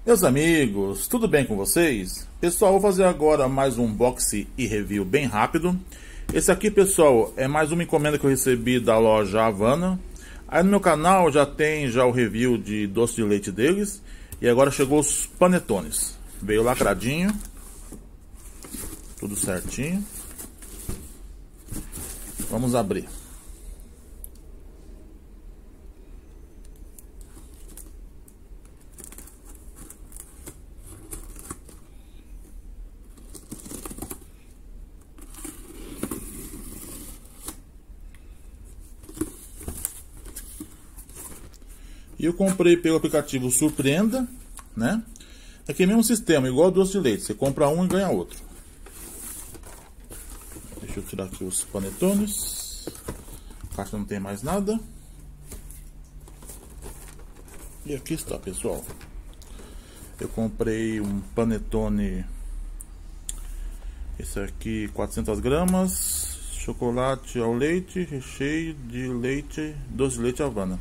Meus amigos, tudo bem com vocês? Pessoal, vou fazer agora mais um unboxing e review bem rápido. Esse aqui, pessoal, é mais uma encomenda que eu recebi da loja Havana. Aí no meu canal já tem o review de doce de leite deles. E agora chegou os panetones. Veio lacradinho. Tudo certinho. Vamos abrir. E eu comprei pelo aplicativo Surpreenda, né? Aqui é o mesmo sistema, igual doce de leite. Você compra um e ganha outro. Deixa eu tirar aqui os panetones. A caixa não tem mais nada. E aqui está, pessoal. Eu comprei um panetone. Esse aqui, 400 gramas. Chocolate ao leite, recheio de leite, doce de leite Havana.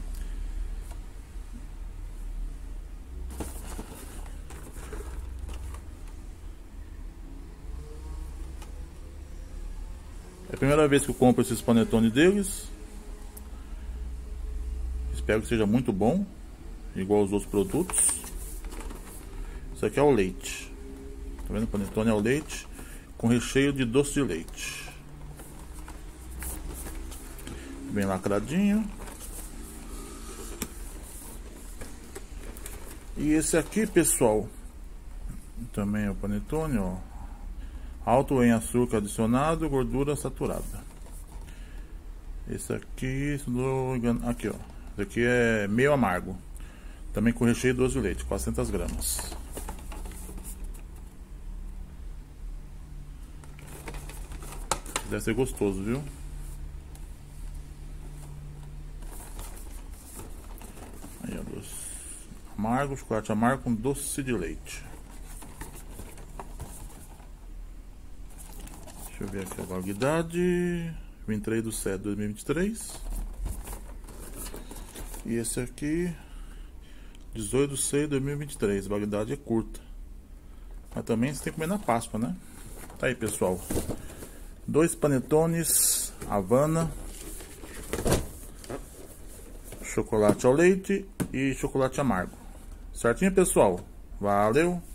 É a primeira vez que eu compro esses panetones deles. Espero que seja muito bom, igual os outros produtos. Isso aqui é o leite. Tá vendo? O panetone é o leite com recheio de doce de leite. Bem lacradinho. E esse aqui, pessoal, também é o panetone, ó. Alto em açúcar adicionado, gordura saturada. Esse aqui, se não me engano, aqui ó. Esse aqui é meio amargo. Também com recheio de doce de leite, 400 gramas. Deve ser gostoso, viu? Aí ó, doce amargo, chocolate amargo com doce de leite. Deixa eu ver aqui a validade. 23/7 de 2023. E esse aqui 18/6 de 2023. A validade é curta. Mas também você tem que comer na Páscoa, né? Tá aí, pessoal. 2 panetones Havana. Chocolate ao leite e chocolate amargo. Certinho, pessoal? Valeu!